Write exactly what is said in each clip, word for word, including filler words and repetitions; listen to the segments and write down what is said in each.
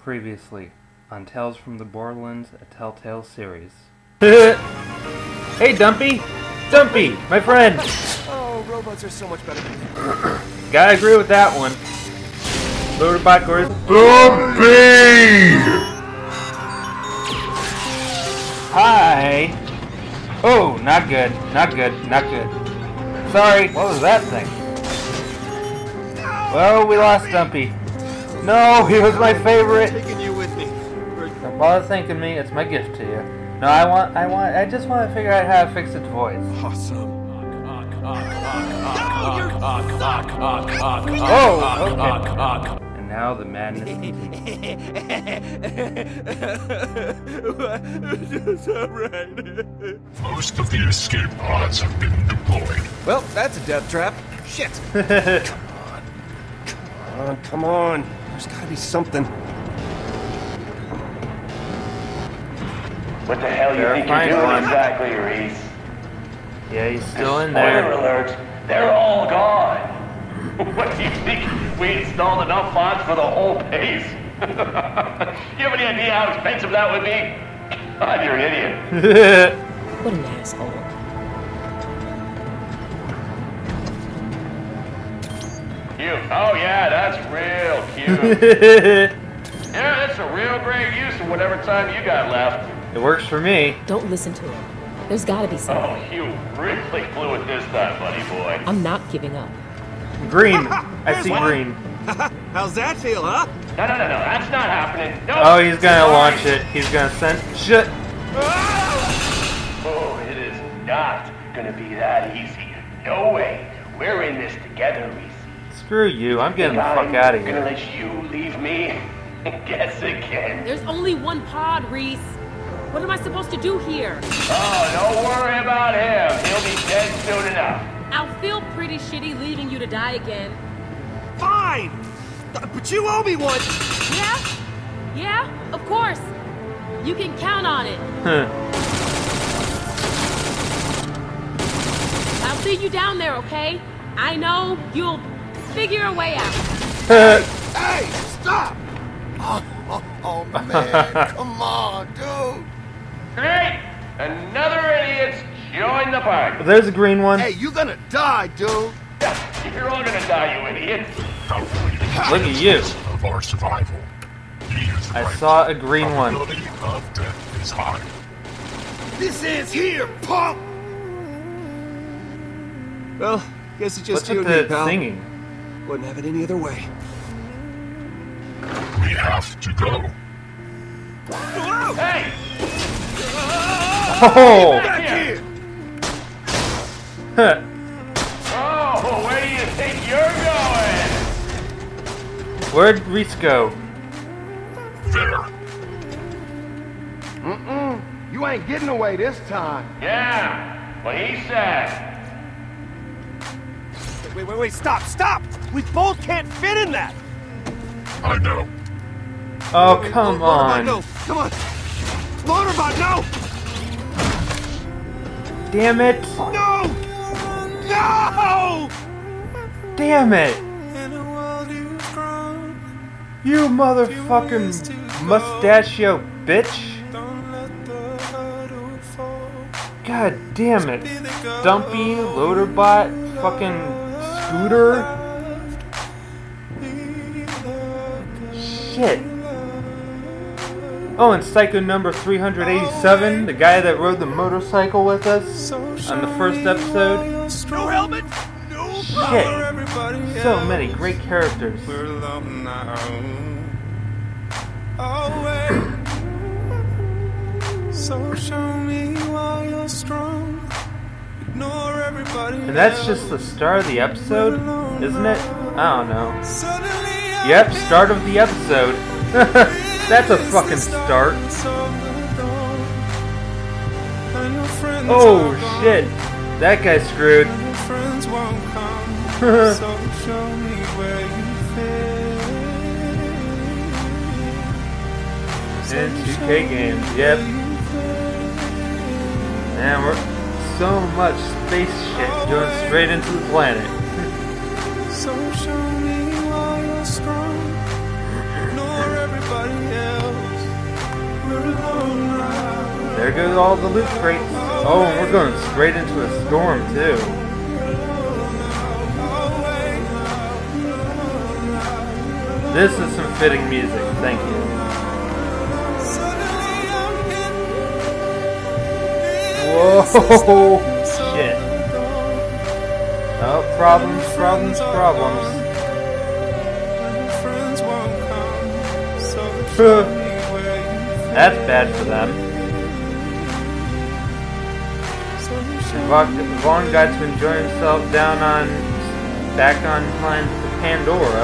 Previously on Tales from the Borderlands, a Telltale series. Hey, Dumpy! Dumpy, my friend! Oh, robots are so much better than you. Gotta agree with that one. Loaderbot Gordon. Dumpy! Hi! Oh, not good, not good, not good. Sorry, what was that thing? Well, we lost Dumpy. No, he was my favorite! Taking you with me. Don't bother thanking me, it's my gift to you. No, I want, I want, I just want to figure out how to fix its voice. Awesome. Oh, okay. And now the madness continues. That's alright. Most of the escape pods have been deployed. Well, that's a death trap. Shit. Come on, come on. There's gotta be something. What the hell you They're think you're fine, doing Ron. exactly, Reese? Yeah, he's still in Spoiler there. alert, they're all gone. What do you think? We installed enough pods for the whole base? You have any idea how expensive that would be? God, you're an idiot. What an asshole. Cute. Oh yeah, that's real cute. Yeah, that's a real great use of whatever time you got left. It works for me. Don't listen to him. There's gotta be Oh, something. you really blew it this time, buddy boy. I'm not giving up. Green. I see green. How's that feel, huh? No, no, no, no, that's not happening. No. Oh, he's gonna Sorry. launch it. He's gonna send shit. Oh, it is not gonna be that easy. No way. We're in this together, Reese. Screw you. I'm getting the I'm fuck out of gonna here. let you leave me. Guess again. There's only one pod, Reese. What am I supposed to do here? Oh, don't worry about him. He'll be dead soon enough. I'll feel pretty shitty leaving you to die again. Fine! But you owe me one! Yeah? Yeah? Of course. You can count on it. Huh. I'll see you down there, okay? I know you'll figure a way out. Hey, stop! Oh, oh, oh man, come on, dude. Great! Another idiot's joined the party. There's a green one. Hey, you gonna die, dude. You're all gonna die, you idiot. Look at you. Of our survival. He is I right. saw a green one. Probability of death is high. This ends here, punk. Well, guess it's just What's you with and me, the pal. singing? Wouldn't have it any other way. We have to go. Hey! Oh! Back here! Huh. Oh, where do you think you're going? Where'd Reese go? There. Mm-mm. You ain't getting away this time. Yeah, what he said. Wait, wait, wait, stop, stop! We both can't fit in that! I know. Oh, Wait, come Lo- Loaderbot, on. no! Come on! Loaderbot, no! Damn it. No! No! Damn it. You motherfucking mustachio bitch. God damn it. Dumpy, Loaderbot, fucking Scooter. Shit. Oh, and Psycho number three hundred eighty-seven, the guy that rode the motorcycle with us on the first episode. No helmet! No! Shit. So many great characters. And that's just the start of the episode, isn't it? I don't know. Yep, start of the episode. That's a fucking start. Oh shit, that guy's screwed. And two K games, yep. And we're so much space shit going straight into the planet. So show me why you're strong. Ignore everybody else. There goes all the loot crates. Oh, and we're going straight into a storm, too. This is some fitting music, thank you. Whoa! Shit. Oh, problems, problems, problems. That's bad for them. Vaughn got to enjoy himself down on, back on planet Pandora.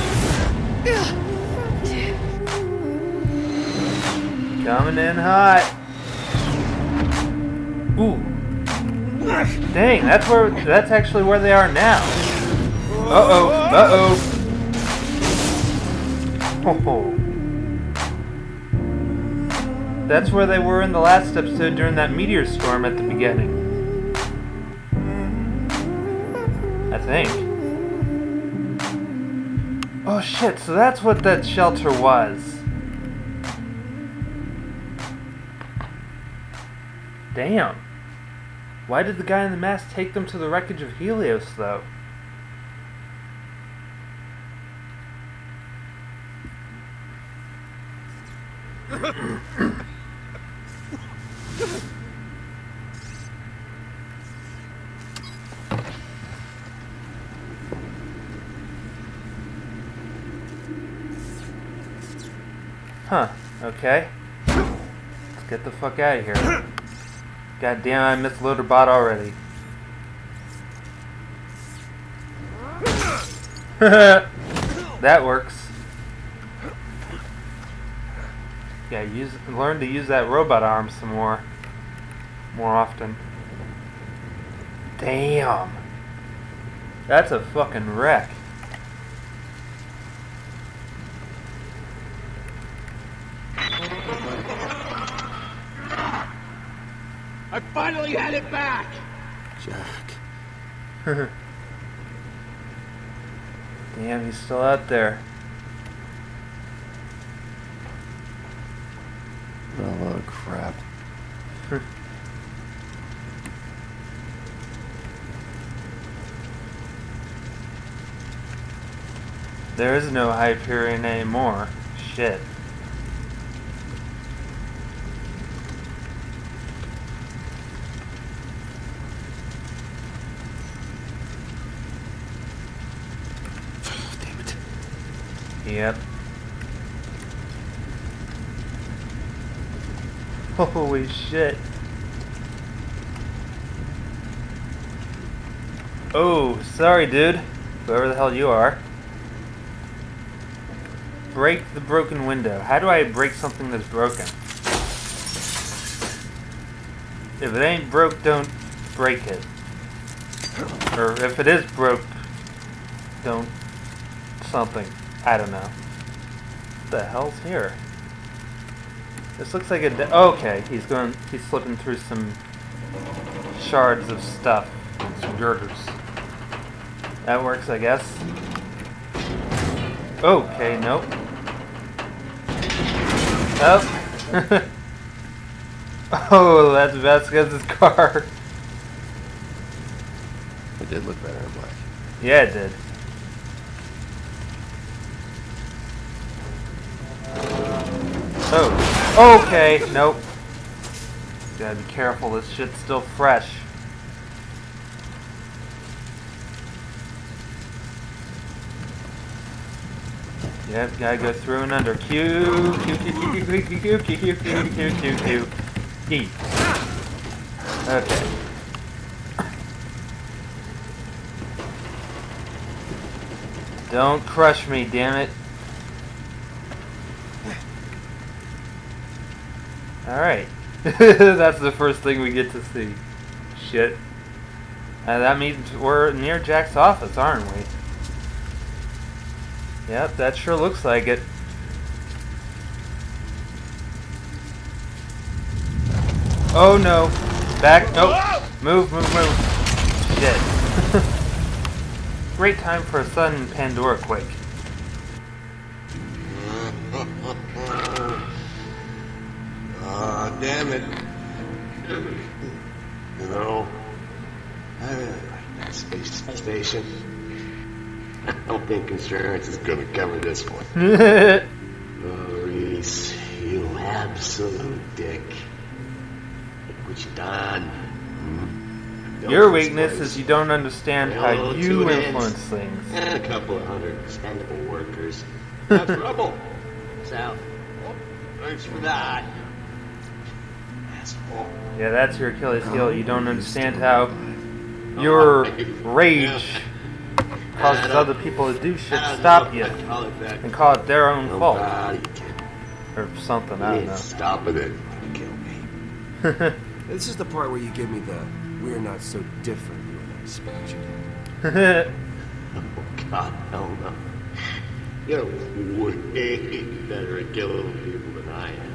Coming in hot. Ooh. Dang, that's where, that's actually where they are now. Uh-oh, uh-oh. Oh. That's where they were in the last episode during that meteor storm at the beginning. I think. Oh shit, so that's what that shelter was. Damn. Why did the guy in the mask take them to the wreckage of Helios, though? Huh, okay. Let's get the fuck out of here. God damn, I missed Loaderbot already. That works. Yeah, use learn to use that robot arm some more. More often. Damn. That's a fucking wreck. I finally had it back! Jack. Damn, he's still out there. Oh, crap. There is no Hyperion anymore. Shit. Damn it. Yep. Holy shit. Oh, sorry, dude. Whoever the hell you are. Break the broken window. How do I break something that's broken? If it ain't broke, don't break it. Or if it is broke, don't something. I don't know. What the hell's here? This looks like a... De okay, he's going... He's slipping through some shards of stuff. Some girders. That works, I guess. Okay, nope. Oh. Oh, that's Vasquez's car. It did look better in black. Yeah, it did. Oh. Okay, nope. Gotta be careful, this shit's still fresh. Yep, gotta go through and under. Q, Q, Q, Q, Q, Q, Q, Q, Q, Q, Q, Q, Q, E. Okay. Don't crush me, damn it. Alright. That's the first thing we get to see. Shit. Uh, that means we're near Jack's office, aren't we? Yep, that sure looks like it. Oh no. Back. Nope. Move, move, move. Shit. Great time for a sudden Pandora quake. Ah, damn it. You know, I really like that space station. I don't think insurance is gonna cover this one. Oh, Reese, you absolute dick. Look what you done. Hmm? Your weakness is you don't understand how Well, you two influence hands things. And a couple of hundred expendable workers. That's rubble. So, thanks for that. Asshole. Yeah, that's your Achilles heel. You don't understand how your rage causes other people to do shit to stop you and call it their own fault. Or something, I don't know. Stop with it. Kill me. This is the part where you give me the "we're not so different" you and I speech. Oh, God, hell no. You're way better at killing people than I am.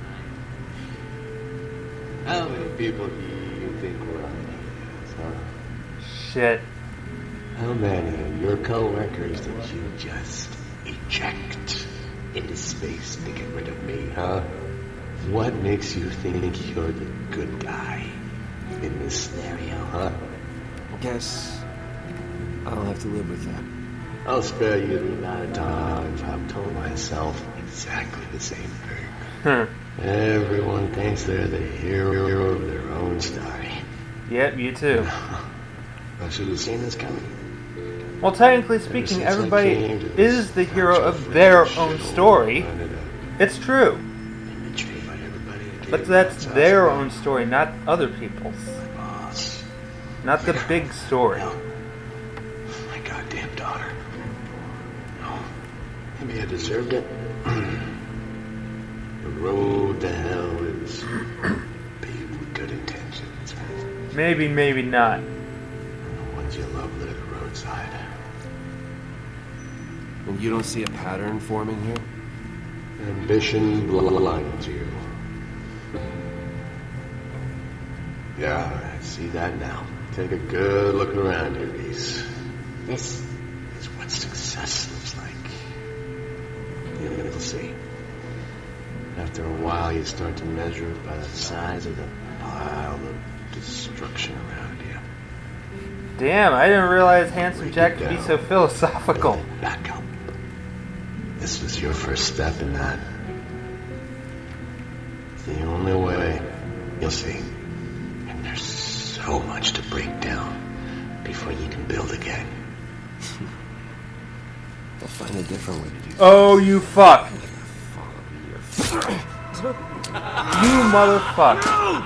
How many people do you think were on these, huh? Shit. How many of your co-workers did you just eject into space to get rid of me, huh? What makes you think you're the good guy in this scenario, huh? Guess I'll have to live with that. I'll spare you the amount of times I've told myself exactly the same thing. Huh. Everyone thinks they're the hero of their own story. Yep, you too. I should have seen this coming. Well, technically speaking, everybody is the hero of their own story. It's true. But that's their own story, not other people's. Not the big story. My goddamn daughter. No. Maybe I deserved it. The road to hell is paved with good intentions. Maybe, maybe not. The ones you love live the roadside. And you don't see a pattern forming here? Ambition blinds you. Yeah, I see that now. Take a good look around here, Reese. This is what success looks like. You'll see. After a while, you start to measure it by the size of the pile of destruction around you. Damn, I didn't realize Handsome Jack could be so philosophical. Back up. This was your first step in that. It's the only way. You'll see. And there's so much to break down before you can build again. I'll find a different way to do this. Oh, you fuck. You motherfucker.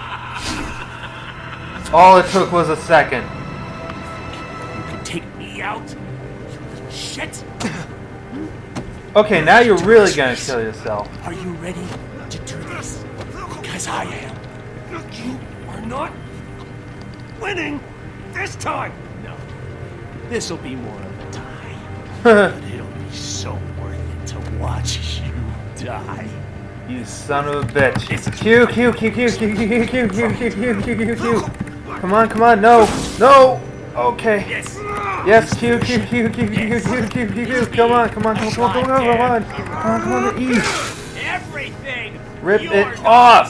All it took was a second. You can take me out? You little shit! Okay, now you're really gonna kill yourself. Are you ready to do this? Because I am. You are not winning this time! No. This'll be more of a tie. But it'll be so worth it to watch you die. You son of a bitch. Q, Q, Q, Q, Q, Q, Q, Q, Q, Q, Q, Q, Q, Q. Come on, come on, no, no. Okay. Yes. Yes, Q, Q, Q, Q, Q, Q, Q, Q, Q, Q. Come on, come on, come on, come on, come on, come on, come on, come on, to E. Everything. Rip it off.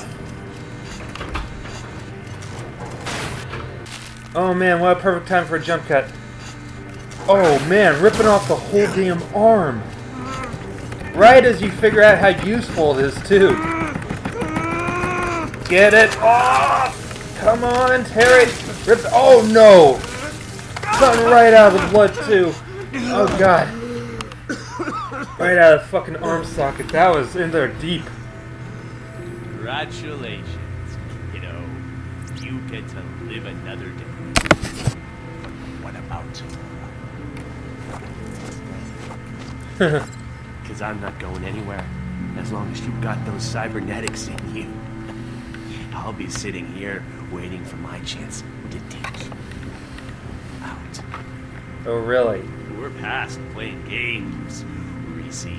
Oh man, what a perfect time for a jump cut. Oh man, ripping off the whole damn arm. Right as you figure out how useful it is, too. Get it off! Come on, tear it! Rip it. Oh no! Something right out of the blood, too. Oh god. Right out of the fucking arm socket. That was in there deep. Congratulations, kiddo. You get to live another day. What about tomorrow? Because I'm not going anywhere as long as you've got those cybernetics in you. I'll be sitting here waiting for my chance to take you out. Oh, really? We're past playing games, Reese.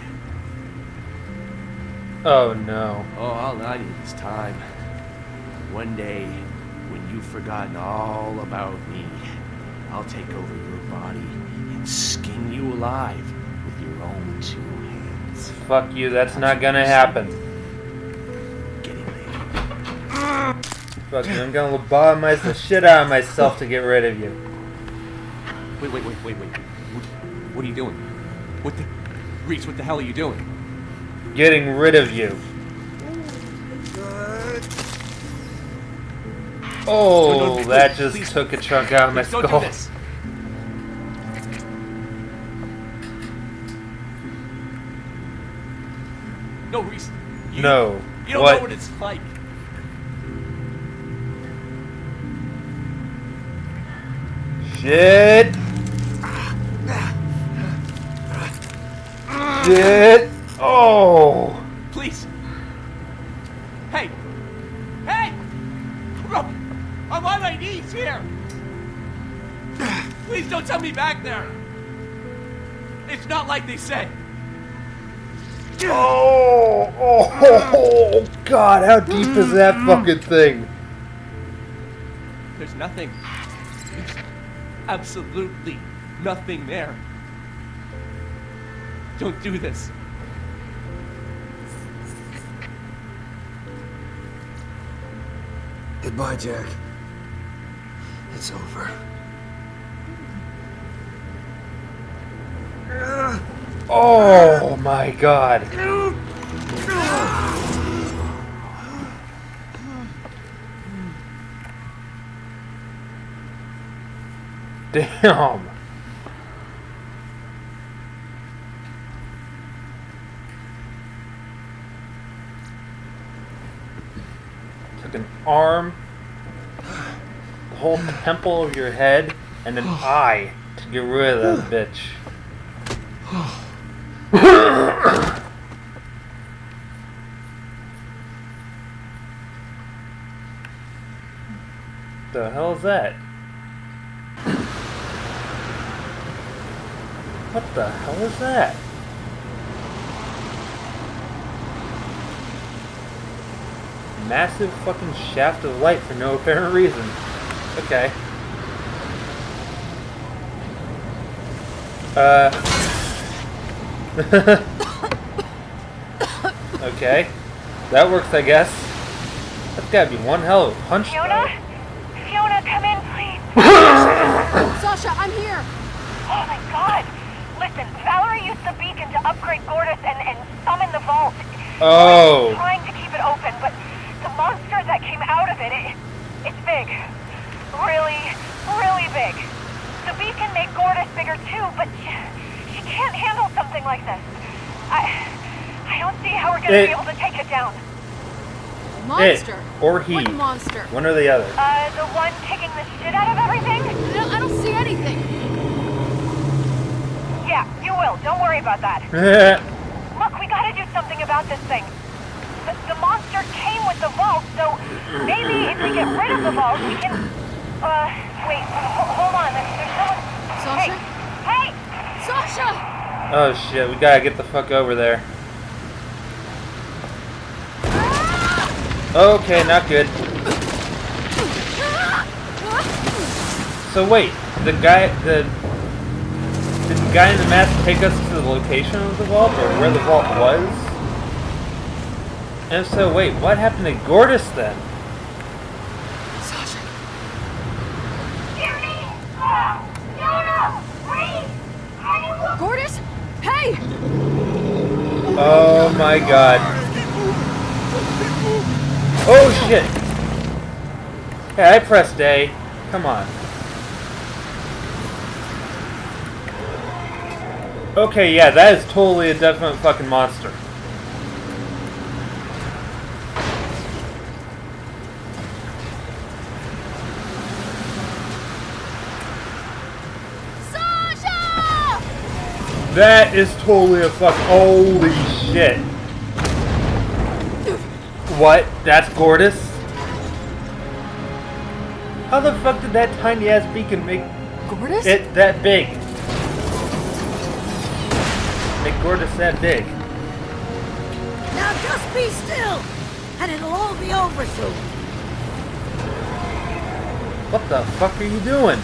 Oh, no. Oh, all I need is time. One day, when you've forgotten all about me, I'll take over your body and skin you alive with your own two hands. Fuck you, that's not gonna happen. Get in there. Fuck you, I'm gonna lobotomize the shit out of myself to get rid of you. Wait, wait, wait, wait, wait. What, what are you doing? What the... Reese, what the hell are you doing? Getting rid of you. Oh, No, no, no, that please, just please. took a chunk out of my Please don't skull. do this. No, Reese. You, No. You don't What? know what it's like. Shit. Shit. Oh. Please. Hey. Hey! I'm I'm on my knees here. Please don't tell me back there. It's not like they say. Oh. Oh. Oh. God, how deep is that fucking thing? There's nothing. There's absolutely nothing there. Don't do this. Goodbye, Jack. It's over. Oh my God. Damn. Took an arm, the whole temple of your head, and an eye to get rid of that bitch. The hell is that? What the hell is that? Massive fucking shaft of light for no apparent reason. Okay. Uh. Okay. That works, I guess. That's gotta be one hell of a punch, Fiona? though. Fiona, come in, please. Sasha, I'm here. Oh my God. Listen, Valerie used the beacon to upgrade Gortys and, and summon the vault. Oh. I'm trying to keep it open, but the monster that came out of it, it, it's big. Really, really big. The beacon made Gortys bigger too, but she, she can't handle something like this. I I don't see how we're gonna It- be able to take it down. Monster. It, or he. What monster? One or the other. Uh, the one kicking the shit out of everything? I don't, I don't see anything. Yeah, you will. Don't worry about that. Look, we gotta do something about this thing. The, the monster came with the vault, so maybe if we get rid of the vault, we can... Uh, wait, ho- hold on. There's, there's someone... Sasha? Hey! Hey! Sasha! Oh shit, we gotta get the fuck over there. Okay, not good. So wait, the guy, the... Did the guy in the mask take us to the location of the vault, or where the vault was? And if so, wait, what happened to Gortys then? Sasha. Gortys? Hey! Oh my God. Oh shit! Hey, I pressed A. Come on. Okay, yeah, that is totally a definite fucking monster. Sasha! That is totally a fuck. Holy shit. What? That's Gortys? How the fuck did that tiny ass beacon make Gortys? it that big? Make Gortys that big. Now just be still, and it'll all be over soon. What the fuck are you doing?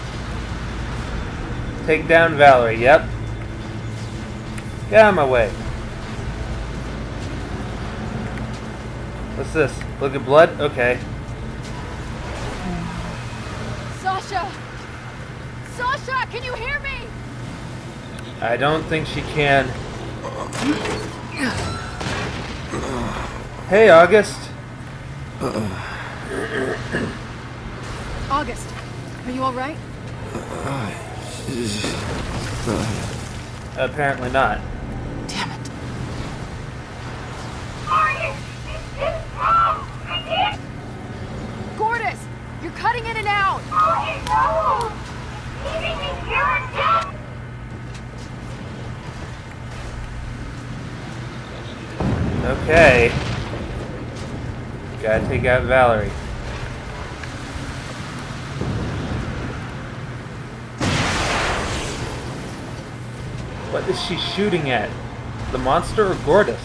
Take down Valerie, yep. Get out of my way. What's this? Look at blood? Okay. Sasha! Sasha, can you hear me? I don't think she can. Hey, August. August, are you alright? Apparently not. Damn it. Gortys, you're cutting in and out. Okay. Gotta take out Valerie. What is she shooting at? The monster or Gortys?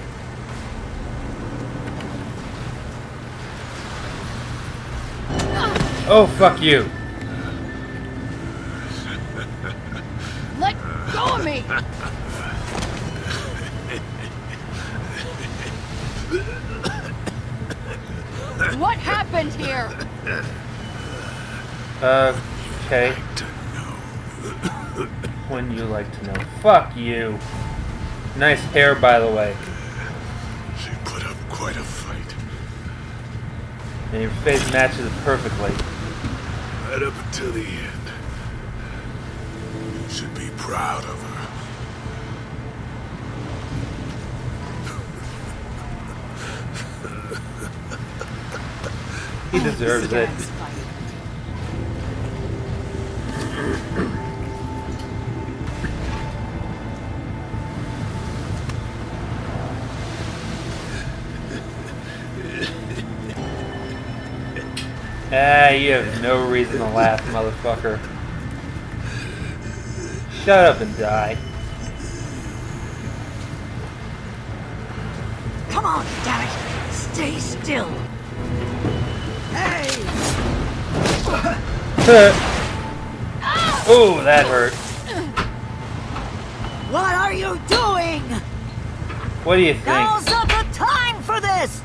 Oh, fuck you. Let go of me! What happened here? Uh, okay. When you like to know. Fuck you. Nice hair, by the way. She put up quite a fight. And your face matches it perfectly. Right up until the end. You should be proud of her. He deserves it. Ah, you have no reason to laugh, motherfucker. Shut up and die. Come on, damn it! Stay still! Hey! Oh, that hurt. What are you doing? What do you think? Now's not the time for this!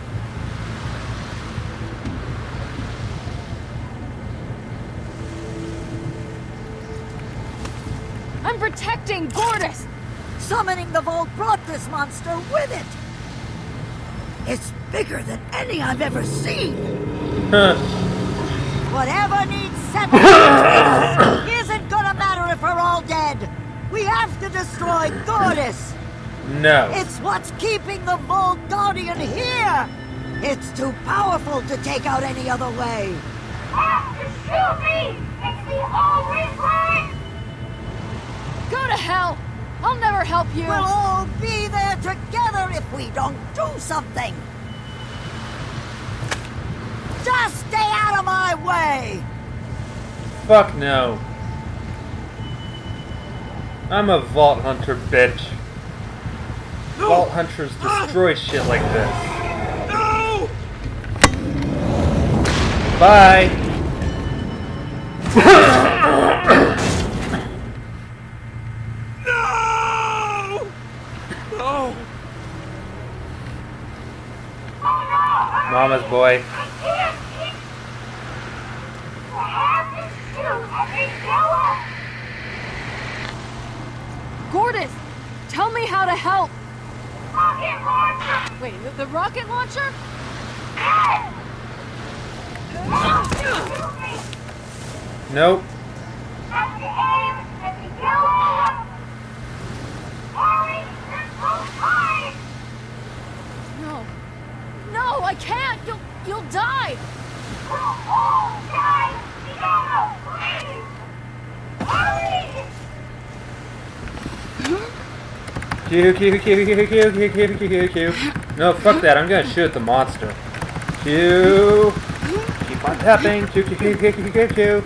I'm protecting Gortys! Summoning the Vault brought this monster with it! It's bigger than any I've ever seen! Huh. Whatever needs settling isn't gonna matter if we're all dead! We have to destroy Gortys! No. It's what's keeping the Vault Guardian here! It's too powerful to take out any other way! Have to shoot me! It's the only way! Go to hell! I'll never help you! We'll all be there together if we don't do something! Just stay out of my way! Fuck no. I'm a Vault Hunter, bitch. No. Vault Hunters destroy shit like this. No! Bye! No! No! Mama's boy. I can't keep... I have to shoot every killer! Gortys, tell me how to help! Rocket launcher! Wait, the, the rocket launcher? Yes! Don't shoot me! Nope. Have to aim at the killer! Hurry! You're so high! No. No, I can't! You'll, you'll die! We'll all die together, please! Hurry! Q, Q, Q, Q, Q, Q, Q, Q, Q, Q. No, fuck that. I'm gonna shoot at the monster. Q. Keep on tapping. Q, Q, Q, Q, Q, Q, Q.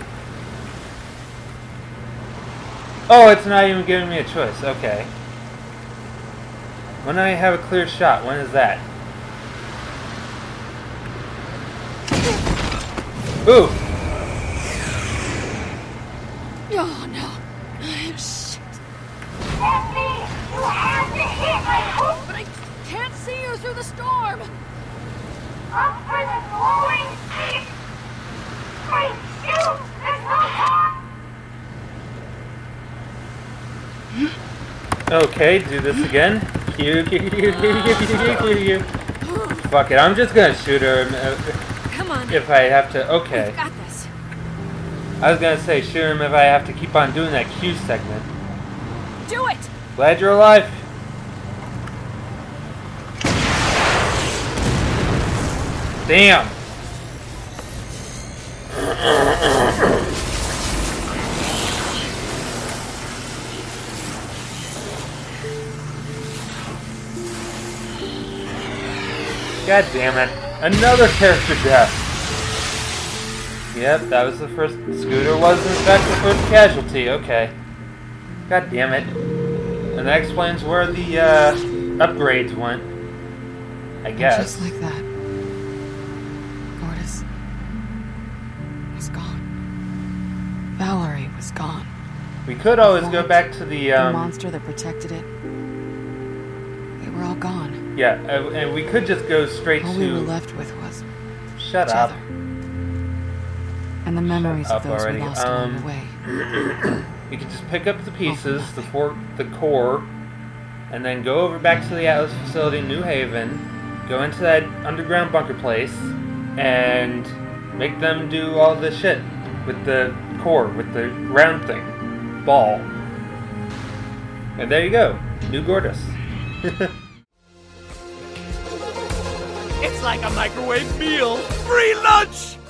Oh, it's not even giving me a choice. Okay. When I have a clear shot, when is that? Ooh. Oh, no. Shit. Stephanie, you have to hit my hook! But I can't see you through the storm! Up for the glowing feet! Great, shoot! Okay, do this again. Q, Q, Q, Q, Q, Q, Q, Q, Q. Fuck it, I'm just gonna shoot her Come on. if I have to. Okay. We've got this. I was gonna say shoot him if I have to keep on doing that Q segment. Do it! Glad you're alive. Damn. God damn it. Another character death. Yep, that was the first. Scooter was in fact the first casualty. Okay. God damn it. And that explains where the uh, upgrades went. I guess. Just like that. Gortys was gone. Valerie was gone. We could always go back to the um, the monster that protected it. They were all gone. Yeah, uh, and we could just go straight all to. we were left with was Shut each up. other. And the memories Shut of those up already. we lost Um, along the way. We could just pick up the pieces, the for the core, and then go over back to the Atlas facility in New Haven, go into that underground bunker place, and make them do all this shit with the core, with the round thing, ball. And there you go, New Gortys. It's like a microwave meal. Free lunch!